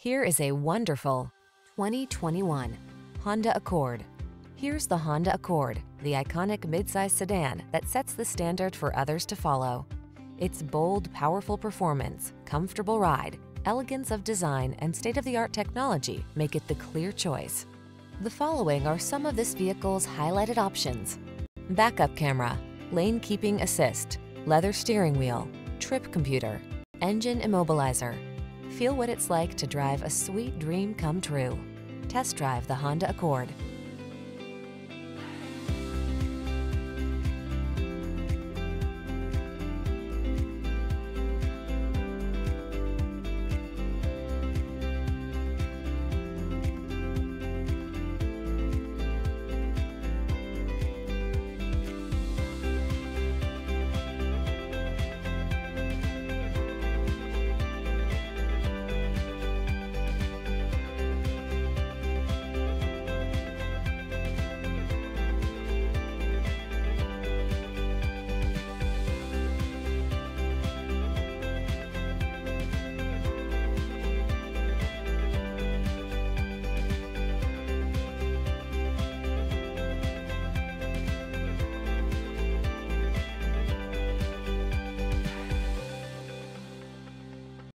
Here is a wonderful 2021 Honda Accord. Here's the Honda Accord, the iconic midsize sedan that sets the standard for others to follow. Its bold, powerful performance, comfortable ride, elegance of design, and state-of-the-art technology make it the clear choice. The following are some of this vehicle's highlighted options: backup camera, lane keeping assist, leather steering wheel, trip computer, engine immobilizer. Feel what it's like to drive a sweet dream come true. Test drive the Honda Accord.